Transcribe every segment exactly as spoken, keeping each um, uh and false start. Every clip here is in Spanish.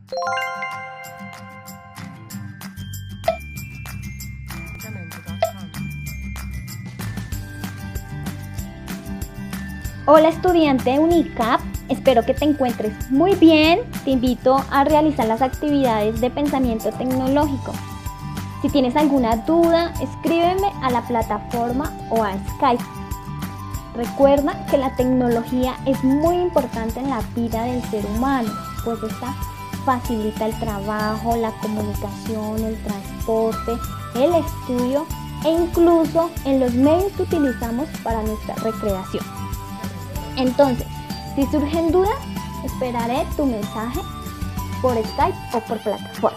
Hola estudiante UNICAP, espero que te encuentres muy bien. Te invito a realizar las actividades de pensamiento tecnológico. Si tienes alguna duda, escríbeme a la plataforma o a Skype. Recuerda que la tecnología es muy importante en la vida del ser humano, pues esta facilita el trabajo, la comunicación, el transporte, el estudio e incluso en los medios que utilizamos para nuestra recreación. Entonces, si surgen dudas, esperaré tu mensaje por Skype o por plataforma.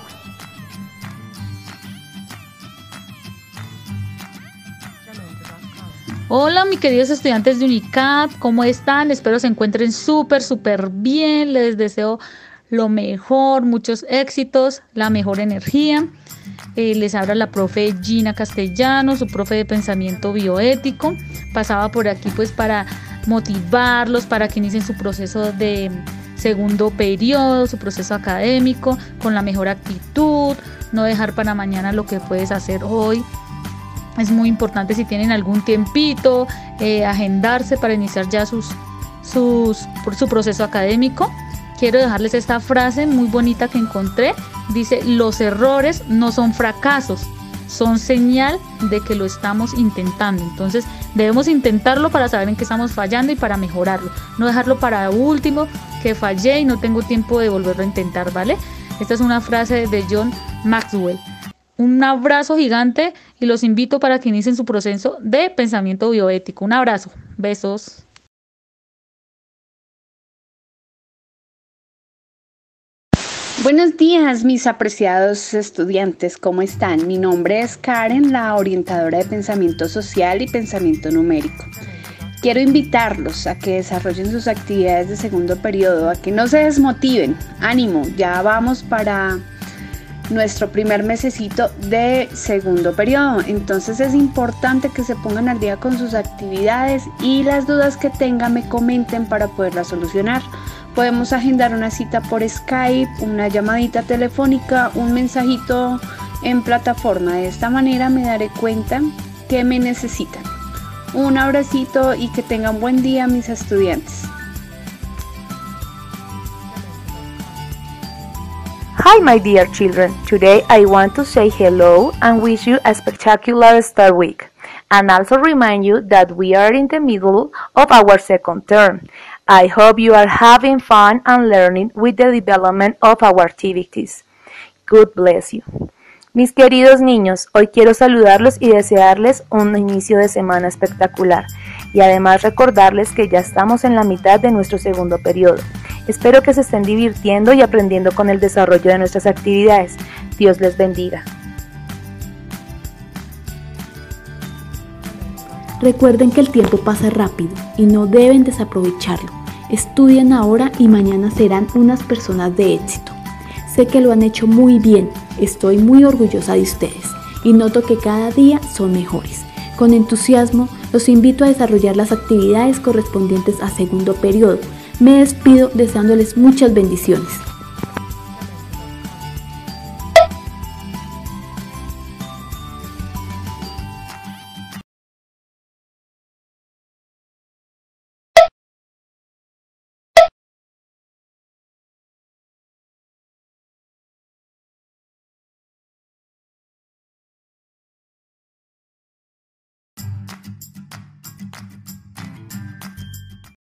Hola, mis queridos estudiantes de UNICAP, ¿cómo están? Espero se encuentren súper, súper bien. Les deseo lo mejor, muchos éxitos, la mejor energía. Eh, les habla la profe Gina Castellano, su profe de pensamiento bioético. Pasaba por aquí pues para motivarlos, para que inicien su proceso de segundo periodo, su proceso académico, con la mejor actitud, no dejar para mañana lo que puedes hacer hoy. Es muy importante, si tienen algún tiempito, eh, agendarse para iniciar ya sus, sus, por su proceso académico. Quiero dejarles esta frase muy bonita que encontré. Dice: los errores no son fracasos, son señal de que lo estamos intentando. Entonces debemos intentarlo para saber en qué estamos fallando y para mejorarlo. No dejarlo para último, que fallé y no tengo tiempo de volverlo a intentar, ¿vale? Esta es una frase de John Maxwell. Un abrazo gigante y los invito para que inicien su proceso de pensamiento bioético. Un abrazo. Besos. Buenos días, mis apreciados estudiantes, ¿cómo están? Mi nombre es Karen, la orientadora de pensamiento social y pensamiento numérico. Quiero invitarlos a que desarrollen sus actividades de segundo periodo, a que no se desmotiven. Ánimo, ya vamos para nuestro primer mesecito de segundo periodo, entonces es importante que se pongan al día con sus actividades y las dudas que tengan me comenten para poderlas solucionar. Podemos agendar una cita por Skype, una llamadita telefónica, un mensajito en plataforma. De esta manera me daré cuenta que me necesitan. Un abracito y que tengan buen día, mis estudiantes. Hi my dear children, today I want to say hello and wish you a spectacular start week, and also remind you that we are in the middle of our second term. I hope you are having fun and learning with the development of our activities. God bless you. Mis queridos niños, hoy quiero saludarlos y desearles un inicio de semana espectacular y además recordarles que ya estamos en la mitad de nuestro segundo periodo. Espero que se estén divirtiendo y aprendiendo con el desarrollo de nuestras actividades. Dios les bendiga. Recuerden que el tiempo pasa rápido y no deben desaprovecharlo. Estudien ahora y mañana serán unas personas de éxito. Sé que lo han hecho muy bien, estoy muy orgullosa de ustedes y noto que cada día son mejores. Con entusiasmo los invito a desarrollar las actividades correspondientes a segundo periodo. Me despido deseándoles muchas bendiciones.